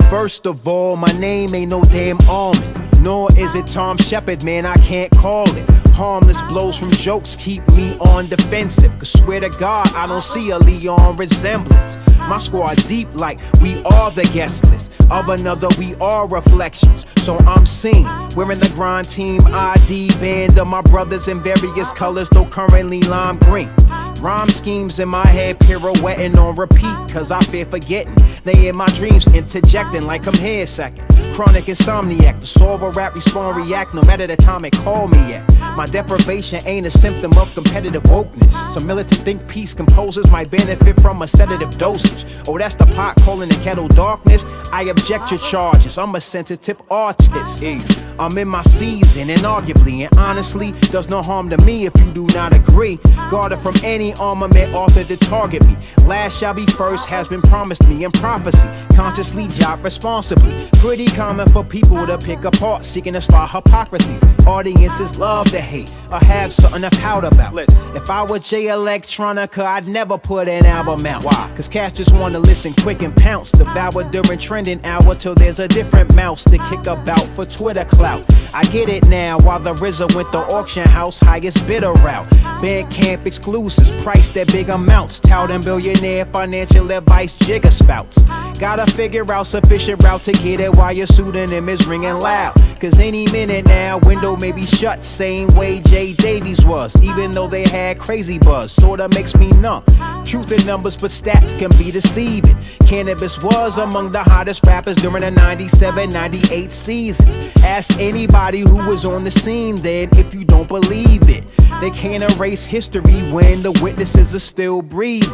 First of all, my name ain't no damn almond, nor is it Tom Shepard, man, I can't call it. Harmless blows from jokes keep me on defensive, cause swear to God, I don't see a Leon resemblance. My squad deep like we are the guest list of another, we are reflections. So I'm seen wearing the grind team ID band of my brothers in various colors, though currently lime green. Rhyme schemes in my head pirouetting on repeat, cause I fear forgetting. They in my dreams interjecting like I'm here second. Chronic insomniac, the solver rap respond react no matter the time it call me at. My deprivation ain't a symptom of competitive wokeness. Some militant think peace composers might benefit from a sedative dosage. Oh, that's the pot calling the kettle darkness. I object your charges, I'm a sensitive artist. I'm in my season and arguably and honestly does no harm to me if you do not agree. Guarded from any armament authored to target me. Last shall be first has been promised me in prophecy. Consciously job responsibly. Pretty common for people to pick apart, seeking to spot hypocrisies. Audiences love to hate or have something to pout about. If I were Jay Electronica, I'd never put an album out. Why? Cause cats just wanna listen quick and pounce. Devour during trending hour till there's a different mouse to kick about for Twitter clout. I get it now, while the RZA went the auction house highest bidder route. Bandcamp exclusives, priced at big amounts. Touting billionaire financial advice, jigger spouts. Gotta figure out sufficient route to get it while your pseudonym is ringing loud. Cause any minute now, window may be shut, same way Jay Davies was. Even though they had crazy buzz, sorta makes me numb. Truth in numbers, but stats can be deceiving. Cannabis was among the hottest rappers during the 97, 98 seasons. Ask anybody who was on the scene then if you don't believe it. They can't erase history when the witnesses are still breathing.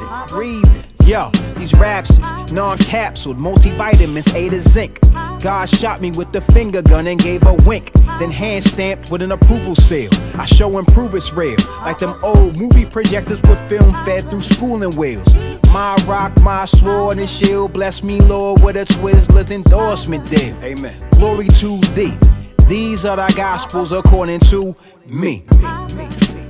Yo, these raps is non-capsuled, multivitamins, A to zinc. God shot me with the finger gun and gave a wink, then hand stamped with an approval seal. I show and prove it's real, like them old movie projectors with film fed through schooling wheels. My rock, my sword and shield, bless me Lord with a Twizzlers endorsement deal. Amen. Glory to thee. These are the gospels according to me.